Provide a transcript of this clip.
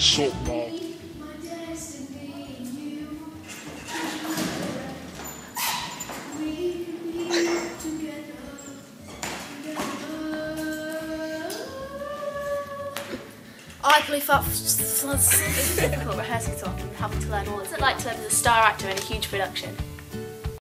Sup, Mo? I believe that's difficult rehearsing so often, having to learn all. What's it like to learn as a star actor in a huge production?